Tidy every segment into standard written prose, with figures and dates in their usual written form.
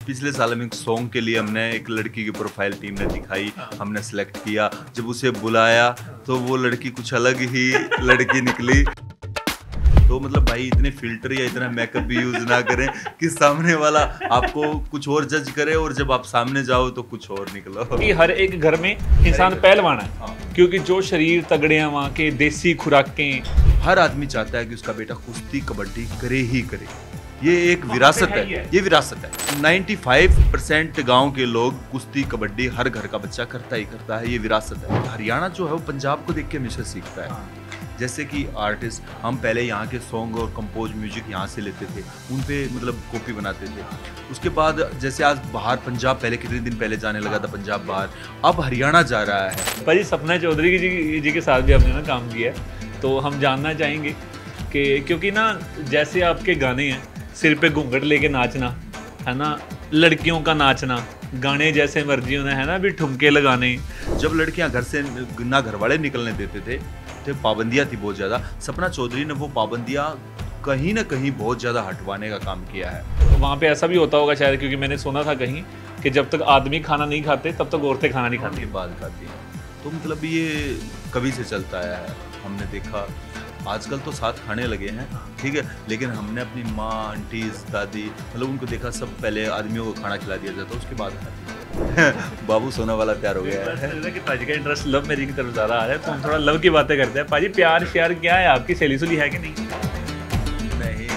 पिछले साल हम एक सॉन्ग के लिए हमने एक लड़की की प्रोफाइल टीम ने दिखाई, हमने सेलेक्ट किया। जब उसे बुलाया तो वो लड़की कुछ अलग ही लड़की निकली। तो मतलब भाई इतने फिल्टर या इतना मेकअप भी यूज ना करें कि सामने वाला आपको कुछ और जज करे और जब आप सामने जाओ तो कुछ और निकलो। कि हर एक घर में इंसान पहलवान है, क्योंकि जो शरीर तगड़े हैं वहाँ के, देसी खुराकें। हर आदमी चाहता है कि उसका बेटा कुश्ती कबड्डी करे ही करे। ये एक विरासत है, ये विरासत है। 95% गांव के लोग कुश्ती कबड्डी हर घर का बच्चा करता ही करता है, ये विरासत है। हरियाणा जो है वो पंजाब को देख के हमेशा सीखता है। जैसे कि आर्टिस्ट हम पहले यहाँ के सॉन्ग और कंपोज म्यूजिक यहाँ से लेते थे, उन पे मतलब कॉपी बनाते थे। उसके बाद जैसे आज बाहर पंजाब, पहले कितने दिन पहले जाने लगा था पंजाब बाहर, अब हरियाणा जा रहा है। भाई सपना चौधरी जी के साथ भी आपने ना काम किया है, तो हम जानना चाहेंगे कि क्योंकि ना जैसे आपके गाने हैं, सिर पे घूंघट लेके नाचना है ना, लड़कियों का नाचना, गाने जैसे मर्जी होना है ना, भी ठुमके लगाने। जब लड़कियां घर से ना घर वाले निकलने देते थे पाबंदियां थी बहुत ज़्यादा। सपना चौधरी ने वो पाबंदियां कहीं ना कहीं बहुत ज़्यादा हटवाने का काम किया है। तो वहाँ पे ऐसा भी होता होगा शायद, क्योंकि मैंने सुना था कहीं कि जब तक आदमी खाना नहीं खाते तब तक औरतें खाना नहीं खाती। बाद खाती हैं, तो मतलब ये कभी से चलता आया है। हमने देखा आजकल तो साथ खाने लगे हैं, ठीक है, लेकिन हमने अपनी माँ, आंटीज, दादी, मतलब उनको देखा सब पहले आदमियों को खाना खिला दिया जाता, उसके बाद खाते। बाबू सोना वाला प्यार हो गया है कि पाजी का इंटरेस्ट लव मैरिज की तरफ ज़्यादा आ रहा है, तो हम थोड़ा लव की बातें करते हैं। पाजी प्यार श्यार क्या है, आपकी सहेली सुली है कि नहीं? नहीं।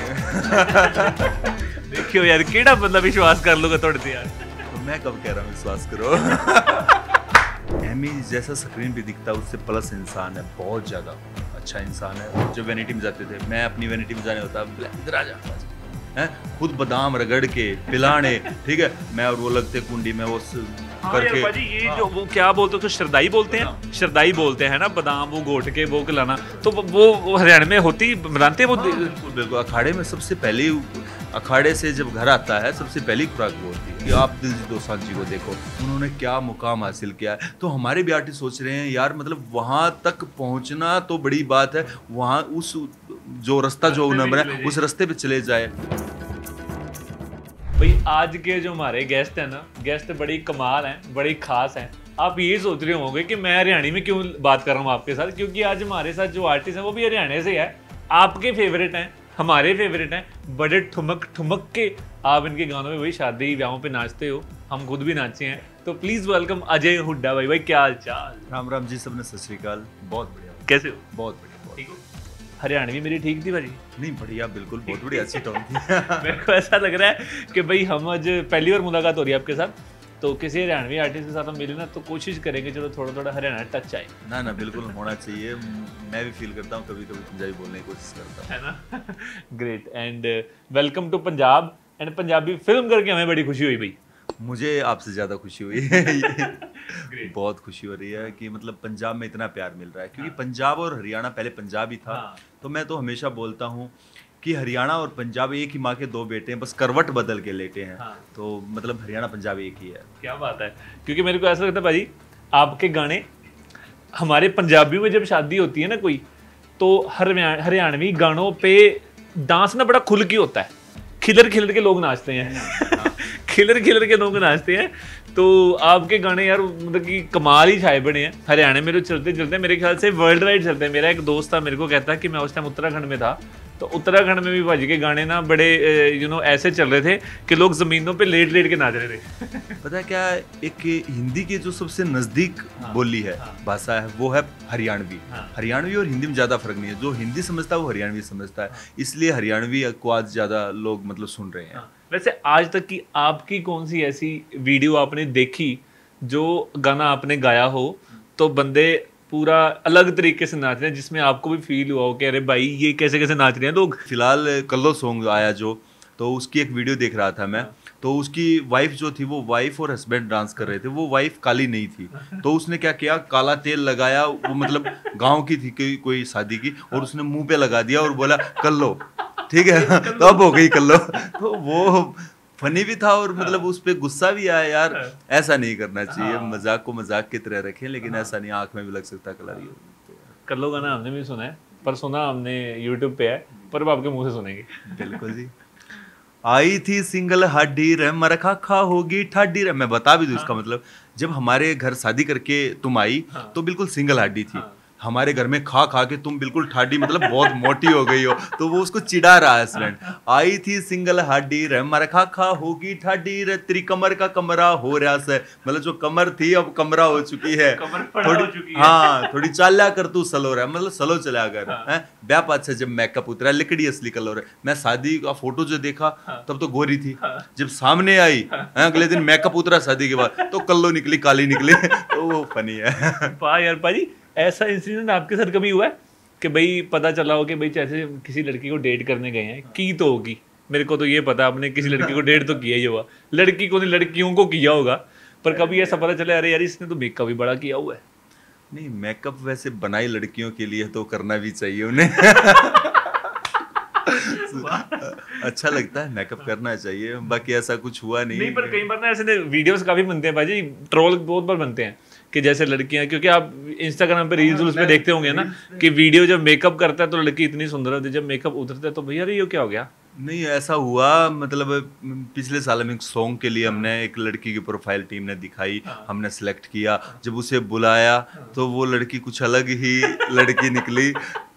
देखियो यार, केड़ा बंदा विश्वास कर लूगा थोड़े से यार। तो मैं कब कह रहा हूँ विश्वास करो। एमी जैसा स्क्रीन पे दिखता है उससे प्लस इंसान है, बहुत ज़्यादा अच्छा इंसान है। जब वैनिटी में जाते थे, मैं अपनी वैनिटी में जाने होता इधर आ जा हैं, खुद बादाम रगड़ के पिलाने, ठीक है, मैं और वो लगते कुंडी में वो करके। यार ये जो वो क्या बोलते हैं, तो शरदाई बोलते हैं, शरदाई बोलते हैं ना, बादाम वो घोट के वो खिलाना, तो वो हरियाणा में होती बनाते हैं वो। बिल्कुल बिल्कुल, अखाड़े में सबसे पहले, अखाड़े से जब घर आता है सबसे पहली खुराक वो होती है। कि आप दिलजीत दोसांझ जी को देखो, उन्होंने क्या मुकाम हासिल किया है। तो हमारे भी आर्टिस्ट सोच रहे हैं यार, मतलब वहाँ तक पहुँचना तो बड़ी बात है, वहाँ उस जो रास्ता जो उन्होंने बनाया उस रास्ते पे चले जाए। भाई आज के जो हमारे गेस्ट हैं ना, गेस्ट बड़ी कमाल हैं, बड़ी खास हैं। आप ये सोच रहे होंगे कि मैं हरियाणी में क्यों बात कर रहा हूँ आपके साथ, क्योंकि आज हमारे साथ जो आर्टिस्ट हैं वो भी हरियाणा से है। आपके फेवरेट हैं, हमारे फेवरेट हैं, बड़े ठुमक ठुमक के आप इनके गानों में वही शादी ब्याहों पे नाचते हो, हम खुद भी नाचे हैं। तो प्लीज वेलकम अजय हुड्डा भाई। भाई क्या हाल चाल? राम राम जी, सबने सत श्री अकाल। बहुत बढ़िया, कैसे हो? बहुत बढ़िया, ठीक हो? हरियाणवी मेरी ठीक थी भाजी? नहीं बढ़िया, बिल्कुल बहुत बढ़िया, अच्छी टोन थी। मेरे को ऐसा लग रहा है कि भाई हम आज पहली बार मुलाकात हो रही है आपके साथ, तो किसी हरियाणवी आर्टिस्ट के साथ हम मिले ना, तो कोशिश करेंगे चलो थोड़ा थोड़ा हरियाणा टच आए। ना बिल्कुल होना चाहिए। मैं भी फील करता हूँ, कभी कभी पंजाबी बोलने की कोशिश करता हूँ, है ना। Great and welcome to Punjab. And Punjabi film करके हमें बड़ी खुशी हुई भाई। मुझे आपसे ज़्यादा खुशी हुई। बहुत खुशी हो रही है कि मतलब पंजाब में इतना प्यार मिल रहा है, क्योंकि पंजाब और हरियाणा, पहले पंजाब ही था। तो मैं तो हमेशा बोलता हूँ कि हरियाणा और पंजाब एक ही माँ के दो बेटे हैं, बस करवट बदल के लेटे हैं। तो मतलब हरियाणा पंजाब एक ही है। क्या बात है, क्योंकि मेरे को ऐसा लगता है भाजी, आपके गाने, हमारे पंजाबियों में जब शादी होती है ना कोई, तो हरियाणवी गानों पे डांस ना बड़ा खुल के होता है, खिलर खिलर के लोग नाचते हैं। खिलर खिलर के लोग नाचते हैं। तो आपके गाने यार मतलब कि कमाल ही छाए बने हैं हरियाणा में, जो चलते चलते मेरे ख्याल से वर्ल्ड वाइड चलते हैं। मेरा एक दोस्त था, मेरे को कहता कि मैं उस टाइम उत्तराखंड में था, तो उत्तराखंड में भी भाजी के गाने ना बड़े ऐसे चल रहे थे कि लोग जमीनों पे लेट लेट के नाच रहे थे। पता है क्या, एक हिंदी के जो सबसे नजदीक बोली है, भाषा है, वो है हरियाणवी। हरियाणवी और हिंदी में ज्यादा फर्क नहीं है। जो हिंदी समझता है वो हरियाणवी समझता है, इसलिए हरियाणवी को आज ज्यादा लोग मतलब सुन रहे हैं। वैसे आज तक की आपकी कौन सी ऐसी वीडियो आपने देखी जो गाना आपने गाया हो तो बंदे पूरा अलग तरीके से नाच रहे हैं, जिसमें आपको भी फील हुआ हो कि अरे भाई ये कैसे कैसे नाच रहे हैं लोग? फिलहाल कल्लो सॉन्ग आया जो, तो उसकी एक वीडियो देख रहा था मैं। तो उसकी वाइफ जो थी, वो वाइफ और हस्बैंड डांस कर रहे थे। वो वाइफ काली नहीं थी, तो उसने क्या किया, काला तेल लगाया, वो मतलब गांव की थी कोई शादी की, और उसने मुंह पे लगा दिया और बोला कल्लो, ठीक है। तो अब हो गई कल्लो। तो वो फनी भी था और मतलब उस पे गुस्सा भी आया, यार ऐसा नहीं करना चाहिए, मजाक को मजाक की तरह रखें, लेकिन ऐसा नहीं, आंख में भी लग सकता कलर। कल्लो गाना हमने भी सुना है, पर सुना हमने यूट्यूब पे है, पर अब आपके मुंह से सुनेंगे। बिल्कुल जी। आई थी सिंगल हाडी रे मरखा खा होगी ठाडी रे। मैं बता भी दूं इसका मतलब, जब हमारे घर शादी करके तुम आई तो बिल्कुल सिंगल हाडी थी। हमारे घर में खा खा के तुम बिल्कुल ठाडी मतलब बहुत मोटी हो गई हो, तो वो उसको चिढ़ा रहा है हस्बैंड। आई थी सिंगल हाडी रे मरखा खा होगी ठाडी रे, तेरी कमर का कमरा हो रहा से, मतलब जो कमर थी अब कमरा हो चुकी है, थोड़ी हाँ थोड़ी चाल्या कर तू सलो रहा, मतलब सलो चला कर है ब्याह पाछे जब मेकअप उतरा लिकड़ी असली कलर है। मैं शादी का फोटो जो देखा तब तो गोरी थी, जब सामने आई अगले दिन मेकअप उतरा शादी के बाद तो कल्लो निकली काली निकली तो वो फनी है। वाह यार पाजी, ऐसा इंसिडेंट आपके साथ कभी हुआ है कि भाई पता चला हो कि भाई जैसे किसी लड़की को डेट करने गए हैं, की तो होगी, मेरे को तो ये पता आपने किसी लड़की को डेट तो किया ही होगा, लड़की को नहीं लड़कियों को किया होगा, पर कभी ऐसा पता चला अरे यार इसने तो मेकअप भी बड़ा किया हुआ है? नहीं, मेकअप वैसे बनाई लड़कियों के लिए तो करना भी चाहिए उन्हें अच्छा लगता है, मेकअप करना चाहिए, बाकी ऐसा कुछ हुआ नहीं। पर कई बार ना ऐसे वीडियोस काफी बनते हैं भाजी, ट्रोल बहुत बार बनते हैं कि जैसे लड़कियां, क्योंकि आप इंस्टाग्राम पे रील्स पे देखते होंगे ना कि वीडियो जब मेकअप करता है तो लड़की इतनी सुंदर होती है, जब मेकअप उतरता है तो भैया ये क्या हो गया? नहीं ऐसा हुआ, मतलब पिछले साल में एक सॉन्ग के लिए हमने एक लड़की की प्रोफाइल टीम ने दिखाई, हमने सेलेक्ट किया, जब उसे बुलाया तो वो लड़की कुछ अलग ही लड़की निकली।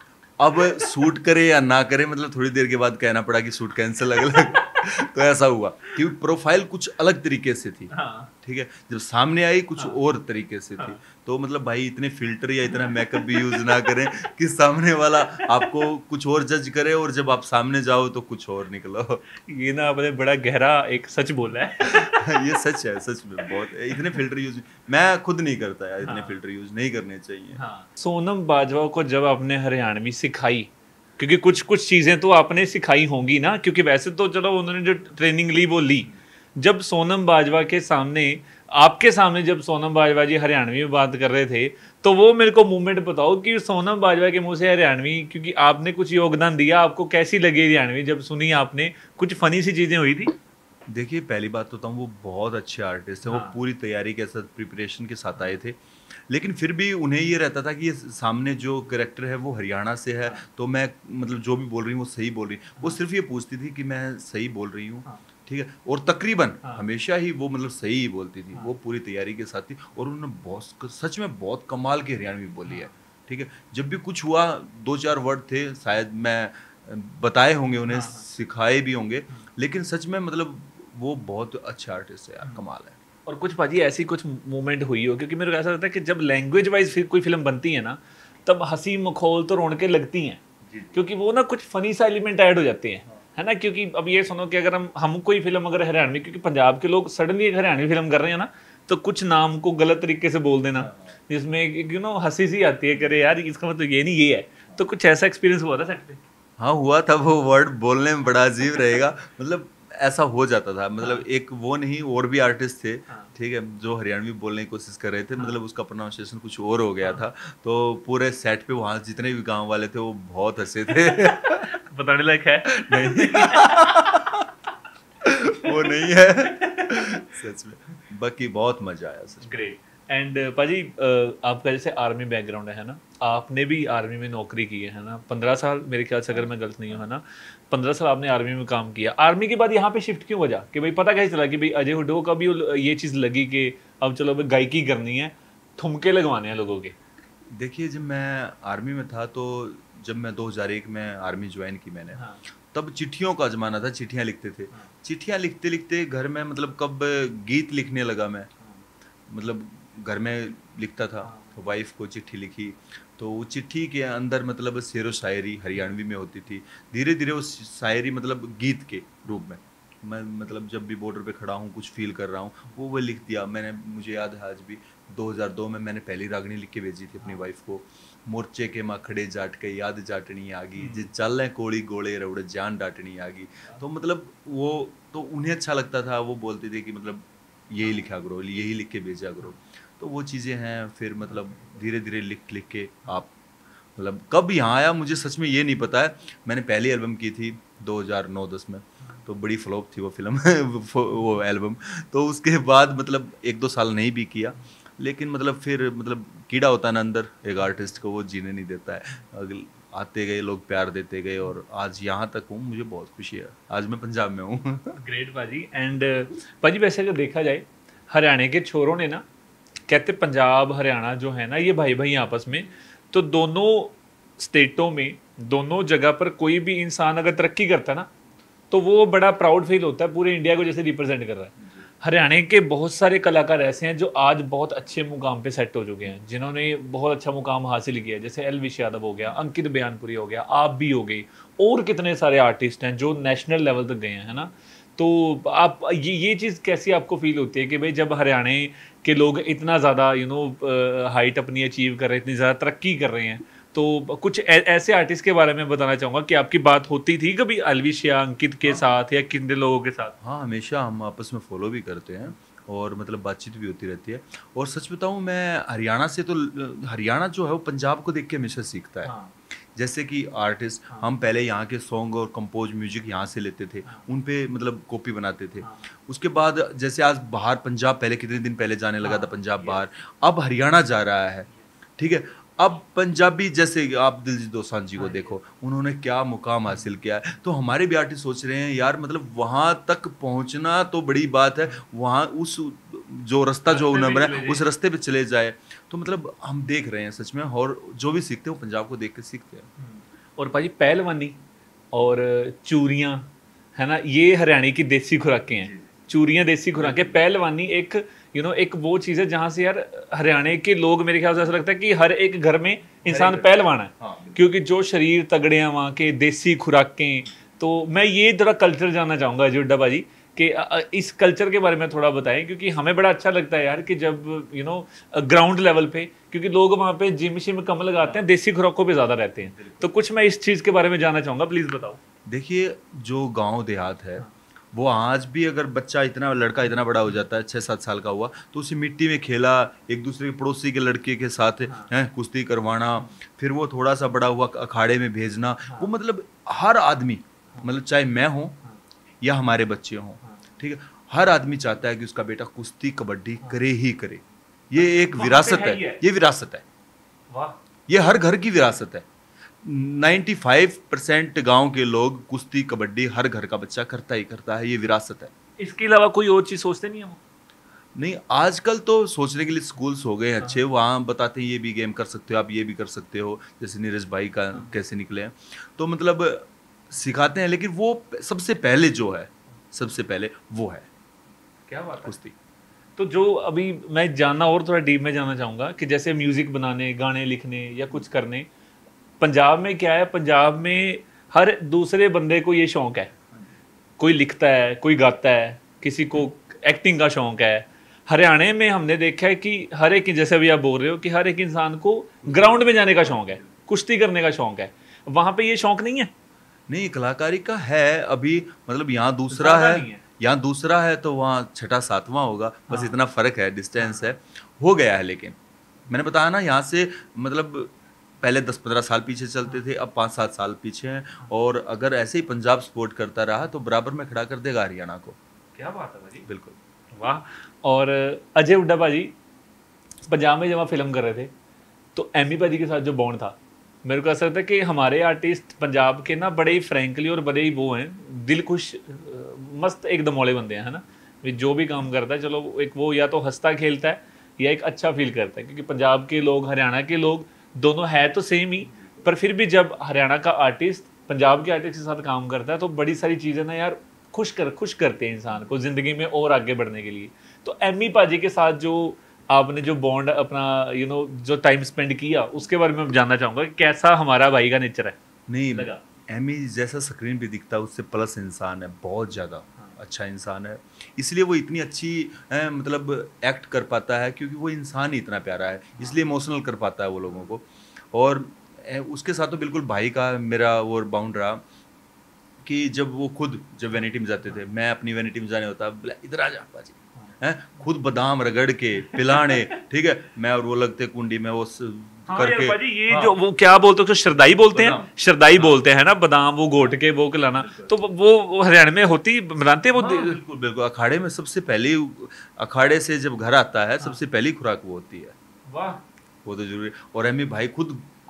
अब शूट करे या ना करे, मतलब थोड़ी देर के बाद कहना पड़ा कि शूट कैंसिल अलग तो ऐसा हुआ कि प्रोफाइल कुछ अलग तरीके से थी, ठीक है, जब सामने आई कुछ और तरीके से थी। तो मतलब भाई इतने फिल्टर या इतना मेकअप भी यूज ना करें कि सामने वाला आपको कुछ और जज करे और जब आप सामने जाओ तो कुछ और निकलो। ये ना आपने बड़ा गहरा एक सच बोला है ये सच है, सच में बहुत इतने फिल्टर यूज मैं खुद नहीं करता यार, इतने फिल्टर यूज नहीं करने चाहिए। सोनम बाजवा को जब आपने हरियाणवी सिखाई, क्योंकि कुछ कुछ चीजें तो आपने सिखाई होंगी ना, क्योंकि वैसे तो चलो उन्होंने जो ट्रेनिंग ली वो ली, जब सोनम बाजवा के सामने, आपके सामने जब सोनम बाजवा जी हरियाणवी में बात कर रहे थे, तो वो मेरे को मूवमेंट बताओ कि सोनम बाजवा के मुंह से हरियाणवी, क्योंकि आपने कुछ योगदान दिया, आपको कैसी लगी हरियाणवी जब सुनी आपने, कुछ फनी सी चीजें हुई थी? देखिए पहली बात तो वो बहुत अच्छे आर्टिस्ट हैं, वो पूरी तैयारी के साथ प्रिपरेशन के साथ आए थे, लेकिन फिर भी उन्हें ये रहता था कि ये सामने जो कैरेक्टर है वो हरियाणा से है, तो मैं मतलब जो भी बोल रही हूँ वो सही बोल रही हूँ। वो सिर्फ ये पूछती थी कि मैं सही बोल रही हूँ, ठीक है, और तकरीबन हमेशा ही वो मतलब सही ही बोलती थी, वो पूरी तैयारी के साथ थी और उन्होंने बहुत सच में बहुत कमाल की हरियाणवी बोली है, ठीक है। जब भी कुछ हुआ 2-4 वर्ड थे शायद मैं बताए होंगे उन्हें, सिखाए भी होंगे, लेकिन सच में मतलब वो बहुत अच्छा आर्टिस्ट है यार, कमाल है। और कुछ भाजी ऐसी कुछ मूवमेंट हुई हो, क्योंकि मेरे को ऐसा लगता है कि जब लैंग्वेज वाइज फिर कोई फिल्म बनती है ना, तब हंसी मखौल तो रौनकें लगती हैं, क्योंकि वो ना कुछ फनी सा एलिमेंट ऐड हो जाते हैं, है ना। क्योंकि अब ये सुनो कि अगर हम कोई फिल्म अगर हरियाणवी, क्योंकि पंजाब के लोग सडनली एक हरियाणवी फिल्म कर रहे हैं ना, तो कुछ नाम को गलत तरीके से बोल देना, जिसमें यू नो हंसी सी आती है, करे यार इसका मतलब ये नहीं ये है। तो कुछ ऐसा एक्सपीरियंस हुआ था सेट पे? हाँ हुआ था, वो वर्ड बोलने में बड़ा अजीब रहेगा, मतलब ऐसा हो जाता था, मतलब एक वो नहीं और भी आर्टिस्ट थे, ठीक है, जो हरियाणवी बोलने की कोशिश कर रहे थे, मतलब उसका प्रोनाउंसिएशन कुछ और हो गया था, तो पूरे सेट पे वहाँ जितने भी गांव वाले थे वो बहुत हंसे थे बताने लायक है? नहीं वो नहीं है सच में, बाकी बहुत मजा आया सच। ग्रेट। एंड पाजी आपका जैसे आर्मी बैकग्राउंड है ना, आपने भी आर्मी में नौकरी की है ना, 15 साल मेरे ख्याल से, अगर मैं गलत नहीं हूँ, है ना, 15 साल आपने आर्मी में काम किया। आर्मी के बाद यहाँ पे शिफ्ट क्यों वजह, कि भाई पता कैसे चला कि भाई अजय हुड्डा का भी ये चीज़ लगी कि अब चलो भाई गायकी करनी है, ठुमके लगवाने हैं लोगों के? देखिए जब मैं आर्मी में था, तो जब मैं 2001 में आर्मी ज्वाइन की मैंने, तब चिट्ठियों का जमाना था, चिट्ठियाँ लिखते थे, चिट्ठियाँ लिखते लिखते घर में मतलब कब गीत लिखने लगा मैं, मतलब घर में लिखता था, तो वाइफ को चिट्ठी लिखी, तो वो चिट्ठी के अंदर मतलब शेरो शायरी हरियाणवी में होती थी, धीरे धीरे वो शायरी मतलब गीत के रूप में मैं मतलब जब भी बॉर्डर पे खड़ा हूँ कुछ फील कर रहा हूँ वो लिख दिया मैंने। मुझे याद है आज भी 2002 में मैंने पहली रागनी लिख के भेजी थी अपनी वाइफ को, मोर्चे के माँ खड़े जाट के याद जाटनी आ गई, जे चल कोड़ी गोले रउड़े जान डाटनी आ गई। तो मतलब वो तो उन्हें अच्छा लगता था, वो बोलते थे कि मतलब यही लिखा करो, यही लिख के भेजा करो। तो वो चीज़ें हैं, फिर मतलब धीरे धीरे लिख लिख के आप मतलब कब यहाँ आया मुझे सच में ये नहीं पता है। मैंने पहली एल्बम की थी 2009-10 में, तो बड़ी फ्लॉप थी वो फिल्म वो एल्बम। तो उसके बाद मतलब 1-2 साल नहीं भी किया, लेकिन मतलब फिर मतलब कीड़ा होता है ना अंदर एक आर्टिस्ट को, वो जीने नहीं देता है। आते गए लोग, प्यार देते गए और आज यहाँ तक हूँ। मुझे बहुत खुशी है, आज मैं पंजाब में हूँ। ग्रेट पाजी। एंड पाजी वैसे अगर देखा जाए हरियाणा के छोरों ने ना, कहते पंजाब हरियाणा जो है ना ये भाई भाई आपस में, तो दोनों स्टेटों में दोनों जगह पर कोई भी इंसान अगर तरक्की करता है ना तो वो बड़ा प्राउड फील होता है, पूरे इंडिया को जैसे रिप्रेजेंट कर रहा है। हरियाणा के बहुत सारे कलाकार ऐसे हैं जो आज बहुत अच्छे मुकाम पे सेट हो चुके हैं, जिन्होंने बहुत अच्छा मुकाम हासिल किया है, जैसे एलविश यादव हो गया, अंकित बयानपुरी हो गया, आप भी हो गई, और कितने सारे आर्टिस्ट हैं जो नेशनल लेवल तक गए हैं, है ना। तो आप ये चीज़ कैसी आपको फील होती है कि भाई जब हरियाणा के लोग इतना ज़्यादा हाइट अपनी अचीव कर रहे हैं, इतनी ज़्यादा तरक्की कर रहे हैं, तो कुछ ऐसे आर्टिस्ट के बारे में बताना चाहूँगा कि आपकी बात होती थी कभी अलविश या अंकित के साथ या कितने लोगों के साथ? हाँ, हमेशा हम आपस में फॉलो भी करते हैं और मतलब बातचीत भी होती रहती है। और सच बताऊँ, मैं हरियाणा से तो हरियाणा जो है वो पंजाब को देख के हमेशा सीखता है। हाँ। जैसे कि आर्टिस्ट, हम पहले यहाँ के सॉन्ग और कंपोज म्यूजिक यहाँ से लेते थे, उन पे मतलब कॉपी बनाते थे। उसके बाद जैसे आज बाहर पंजाब, पहले कितने दिन पहले जाने लगा था पंजाब बाहर, अब हरियाणा जा रहा है, ठीक है। अब पंजाबी, जैसे आप दिलजीत दोसांझ जी को देखो, उन्होंने क्या मुकाम हासिल किया है। तो हमारे भी आर्टिस्ट सोच रहे हैं यार, मतलब वहाँ तक पहुँचना तो बड़ी बात है, वहाँ उस जो रास्ता जो उन्होंने बनाया उस रास्ते पे चले जाए। तो मतलब हम देख रहे हैं सच में, और जो भी सीखते हैं वो पंजाब को देख के सीखते हैं। और भाजी पहलवानी और चूरियाँ, है ना, ये हरियाणा की देसी खुराकें हैं। चूरियाँ देसी खुराकें, पहलवानी एक एक वो चीज़ है जहाँ से यार हरियाणा के लोग, मेरे ख्याल से ऐसा लगता है कि हर एक घर में इंसान पहलवान है। क्योंकि जो शरीर तगड़े हैं वहाँ के, देसी खुराकें। तो मैं ये थोड़ा कल्चर जानना चाहूँगा अजय हुड्डा भाजी कि इस कल्चर के बारे में थोड़ा बताएं, क्योंकि हमें बड़ा अच्छा लगता है यार कि जब ग्राउंड लेवल पे, क्योंकि लोग वहाँ पे जिम शिम कम लगाते हैं, देसी खुराकों पे ज़्यादा रहते हैं। तो कुछ मैं इस चीज़ के बारे में जानना चाहूँगा, प्लीज़ बताओ। देखिए, जो गाँव देहात है वो आज भी, अगर बच्चा लड़का इतना बड़ा हो जाता है, 6-7 साल का हुआ, तो उसे मिट्टी में खेला, एक दूसरे के पड़ोसी के लड़के के साथ हैं कुश्ती करवाना, फिर वो थोड़ा सा बड़ा हुआ अखाड़े में भेजना, वो मतलब हर आदमी, मतलब चाहे मैं हूँ या हमारे बच्चे हों, ठीक है, हर आदमी चाहता है कि उसका बेटा कुश्ती कबड्डी करे ही करे। ये एक विरासत है, ये विरासत है, ये हर घर की विरासत है। 95% गांव के लोग कुश्ती कबड्डी हर घर का बच्चा करता ही करता है, ये विरासत है। इसके अलावा कोई और चीज सोचते नहीं हम? नहीं, आजकल तो सोचने के लिए स्कूल्स हो गए हैं अच्छे, वहाँ बताते हैं ये भी गेम कर सकते हो आप, ये भी कर सकते हो, जैसे नीरज भाई का कैसे निकले हैं, तो मतलब सिखाते हैं। लेकिन वो सबसे पहले जो है, सबसे पहले वो है, क्या बात है, कुश्ती। तो जो अभी मैं जानना और थोड़ा डीप में जानना चाहूँगा कि जैसे म्यूजिक बनाने, गाने लिखने या कुछ करने, पंजाब में क्या है, पंजाब में हर दूसरे बंदे को ये शौक है, कोई लिखता है, कोई गाता है, किसी को एक्टिंग का शौक है। हरियाणा में हमने देखा है कि हर एक, जैसे अभी आप बोल रहे हो कि हर एक इंसान को ग्राउंड में जाने का शौक है, कुश्ती करने का शौक है, वहाँ पे ये शौक नहीं है। नहीं, कलाकारी का है अभी, मतलब यहाँ दूसरा है, यहाँ दूसरा है तो वहाँ छठा सातवां होगा, बस इतना फर्क है, डिस्टेंस है, हो गया है। लेकिन मैंने बताया ना, यहाँ से मतलब पहले 10-15 साल पीछे चलते थे, अब 5-7 साल पीछे हैं, और अगर ऐसे ही पंजाब सपोर्ट करता रहा तो बराबर में खड़ा कर देगा हरियाणा को। क्या बात है भाजी, बिल्कुल, वाह। और अजय हुड्डा भाजी, पंजाब में जब आप फिल्म कर रहे थे तो एमी भाजी के साथ जो बॉन्ड था, मेरे को ऐसा लगता है कि हमारे आर्टिस्ट पंजाब के ना बड़े ही फ्रैंकली और बड़े ही वो हैं, दिल खुश, मस्त एक दमौले बंदे हैं, है ना। जो भी काम करता है, चलो एक वो या तो हंसता खेलता है या एक अच्छा फील करता है, क्योंकि पंजाब के लोग, हरियाणा के लोग दोनों है तो सेम ही, पर फिर भी जब हरियाणा का आर्टिस्ट पंजाब के आर्टिस्ट के साथ काम करता है तो बड़ी सारी चीज़ें ना यार खुश करते हैं इंसान को ज़िंदगी में और आगे बढ़ने के लिए। तो एमी पाजी के साथ जो आपने जो बॉन्ड अपना जो टाइम स्पेंड किया, उसके बारे में जानना चाहूँगा कि कैसा हमारा भाई का नेचर है। नहीं लगा एमी जैसा स्क्रीन पे दिखता है उससे प्लस इंसान है, बहुत ज़्यादा अच्छा इंसान है, इसलिए वो इतनी अच्छी मतलब एक्ट कर पाता है, क्योंकि वो इंसान ही इतना प्यारा है, इसलिए इमोशनल कर पाता है वो लोगों को। और उसके साथ तो बिल्कुल भाई का मेरा वो बाउंड रहा कि जब वैनिटी में जाते थे, मैं अपनी वैनिटी में जाने होता, इधर आ जा बाजी, हैं, खुद बादाम रगड़ के पिलाने, ठीक है, मैं और वो लगते कुंडी में वो करके। यार ये जो वो क्या बोलते हैं, शरदाई बोलते हैं, शरदाई बोलते हैं ना, बादाम वो घोट के वो खिलाना, तो वो हरियाणा में होती बनाते हैं वो। बिल्कुल बिल्कुल, अखाड़े में सबसे पहले, अखाड़े से जब घर आता है सबसे पहली खुराक वो होती है। वाह, वो तो जरूरी। और एमी भाई खुद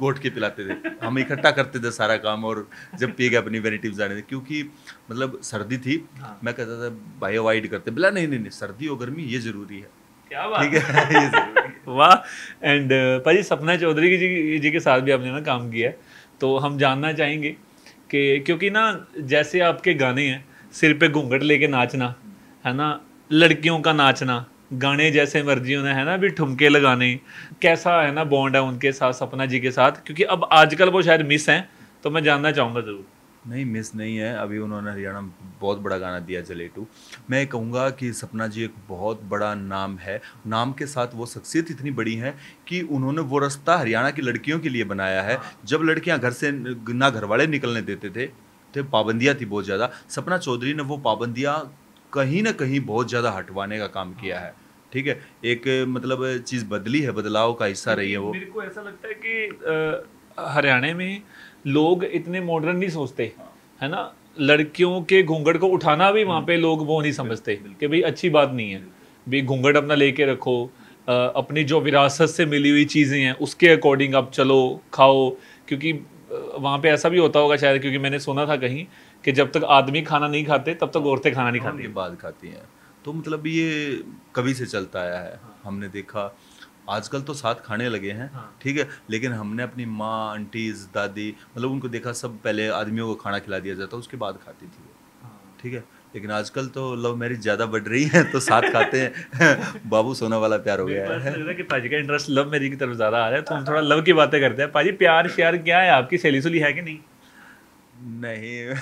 घोट के पिलाते थे, हम इकट्ठा करते थे सारा काम, और जब पी के अपनी वैनिटी जाने थे, क्योंकि मतलब सर्दी थी। मैं कहता था भाई अवॉइड करते, बोला नहीं नहीं नहीं, सर्दी और गर्मी ये जरूरी है। क्या बात ठीक है ये जरूरी है। वाह। एंड भाजी सपना चौधरी जी के साथ भी आपने ना काम किया है, तो हम जानना चाहेंगे कि क्योंकि ना जैसे आपके गाने हैं, सिर पे घूंघट लेके नाचना है ना, लड़कियों का नाचना, गाने जैसे मर्जी होना है ना, भी ठुमके लगाने, कैसा है ना बॉन्ड है उनके साथ, सपना जी के साथ, क्योंकि अब आजकल वो शायद मिस हैं, तो मैं जानना चाहूँगा ज़रूर। नहीं मिस नहीं है, अभी उन्होंने हरियाणा में बहुत बड़ा गाना दिया जलेटू। मैं कहूँगा कि सपना जी एक बहुत बड़ा नाम है, नाम के साथ वो शख्सियत इतनी बड़ी है कि उन्होंने वो रास्ता हरियाणा की लड़कियों के लिए बनाया है। जब लड़कियां घर से ना घर वाले निकलने देते थे, तो पाबंदियाँ थी बहुत ज़्यादा, सपना चौधरी ने वो पाबंदियाँ कहीं ना कहीं बहुत ज़्यादा हटवाने का काम किया है। ठीक है, एक मतलब चीज़ बदली है, बदलाव का हिस्सा रही है वो। मेरे को ऐसा लगता है कि हरियाणा में लोग इतने मॉडर्न नहीं सोचते, है ना, लड़कियों के घूंघट को उठाना भी वहाँ पे लोग वो नहीं समझते कि भाई अच्छी बात नहीं है, भाई घूंघट अपना लेके रखो, अपनी जो विरासत से मिली हुई चीज़ें हैं उसके अकॉर्डिंग आप चलो, खाओ, क्योंकि वहाँ पे ऐसा भी होता होगा शायद, क्योंकि मैंने सुना था कहीं कि जब तक आदमी खाना नहीं खाते तब तक औरतें खाना नहीं खाती। के बाद खाती हैं, तो मतलब ये कभी से चलता आया है। हमने देखा आजकल तो साथ खाने लगे हैं, ठीक है, लेकिन हमने अपनी माँ, आंटीज, दादी, मतलब उनको देखा, सब पहले आदमियों को खाना खिला दिया जाता, उसके बाद खाती थी वो। ठीक है, लेकिन आजकल तो लव मैरिज ज़्यादा बढ़ रही है, तो साथ खाते हैं। बाबू सोना वाला प्यार हो गया है कि पाजी का इंटरेस्ट लव मैरिज की तरफ ज़्यादा आ रहा है, तो हम थोड़ा लव की बातें करते हैं। पाजी प्यार श्यार क्या है, आपकी सहेली सुली है कि नहीं? नहीं।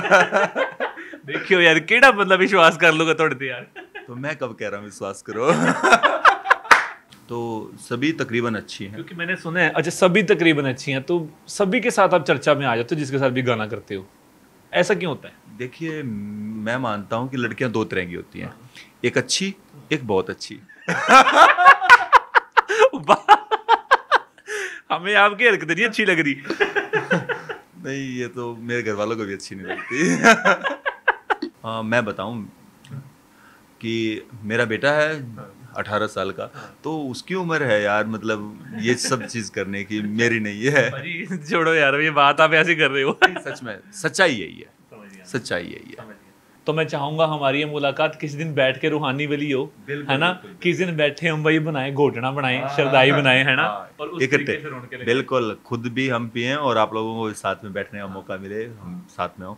देखियो यार केड़ा मतलब विश्वास कर लूंगा थोड़े ते यार। तो मैं कब कह रहा हूँ विश्वास करो। तो सभी तकरीबन अच्छी हैं, क्योंकि मैंने सुना है, अच्छा सभी तकरीबन अच्छी हैं, तो सभी के साथ आप चर्चा में आ जाते हो, जिसके साथ भी गाना करते हो, ऐसा क्यों होता है? देखिए मैं मानता हूँ कि लड़कियां दो तरह की होती हैं, एक अच्छी, एक बहुत अच्छी। हमें आपकी हरकत नहीं अच्छी लग रही। नहीं ये तो मेरे घर वालों को भी अच्छी नहीं लगती। हाँ मैं बताऊं कि मेरा बेटा है 18 साल का, तो उसकी उम्र है यार, मतलब ये सब चीज करने की, मेरी नहीं है। अरे छोड़ो यार, ये बात आप ऐसे कर रहे हो। सच में सच्चाई यही है, सच्चाई यही है। तो मैं चाहूंगा हमारी ये मुलाकात किसी दिन बैठ के रूहानी वाली हो, है ना, किसी दिन बैठे हम वही बनाए, घोटना बनाए, शरदाई बनाए, है ना, और उस तरीके से रौनकें लगाएं। बिल्कुल, खुद भी हम पिए और आप लोगों को साथ में बैठने का मौका मिले, हम साथ में हो।